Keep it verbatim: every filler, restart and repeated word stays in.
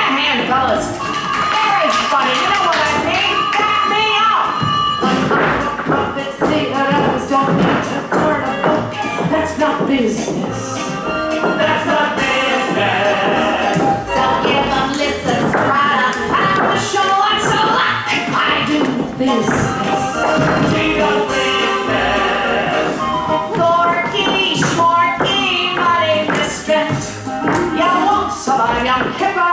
hand, fellas. Very funny, you know what I mean? Back me up! The puppet theaters don't need to turn a book. That's not business. That's not business. So give them listen, right up. I'm the show, I'm so luck. I do business. She does business. Gorky, shorty, money misspent. You want some of your hip